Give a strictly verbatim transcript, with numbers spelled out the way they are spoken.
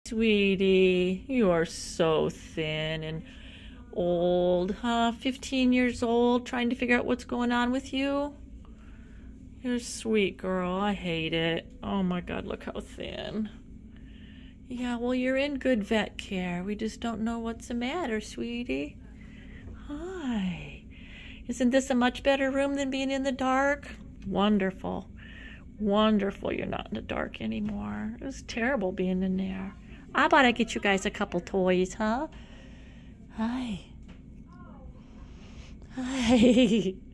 Sweetie, you are so thin and old, huh? fifteen years old, trying to figure out what's going on with you? You're a sweet girl. I hate it. Oh my God, look how thin. Yeah, well, you're in good vet care. We just don't know what's the matter, sweetie. Hi. Isn't this a much better room than being in the dark? Wonderful. Wonderful you're not in the dark anymore. It was terrible being in there. How about I get you guys a couple toys, huh? Hi. Hi.